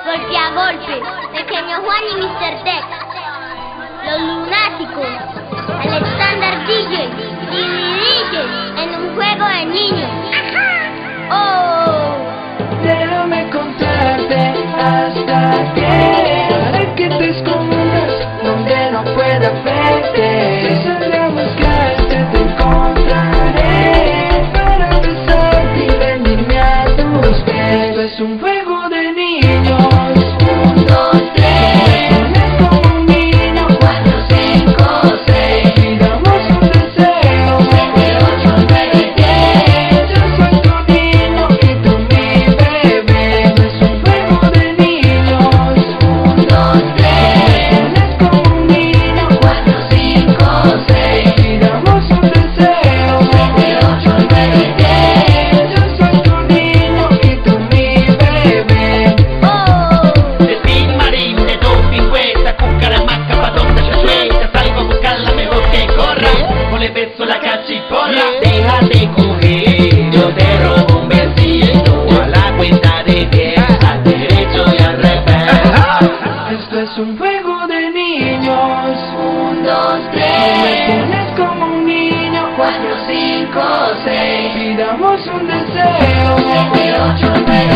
golpe a golpe, Pequeño Juan y Mr. Dex, Los Lunáticos, Alexander DJ y DJ en un juego de niños. ¡Oh! Déjame contarte hasta que para que te escondas donde no pueda verte. Si salgo a buscarte te encontraré para besarte y rendirme a tus pies. Es un juego de niños. 1, 2, 3. Me pones como un niño. 4, 5, 6. Pidamos un deseo. 7, 8, 9, 10. Yo soy tu niño y tú mi bebé. Es un juego de niños. 1, 2, 3. Me pones como un niño. 4, 5, 6. Pidamos un deseo. 7, 8, 9, 10. Yo soy tu niño y tú mi bebé. De Tin Marín, de Dopingüeta, Cucaramaca, pa' donde se suelta. Salgo a buscarla mejor que corra, o le beso la cachiporra. Déjate coger, yo te robo un besito a la cuenta de 10, al derecho y al revés. Esto es un juego de niños. 1, 2, 3. Me pones como un niño. 4, 5, 6. Pidamos un deseo. 7, 8, 9.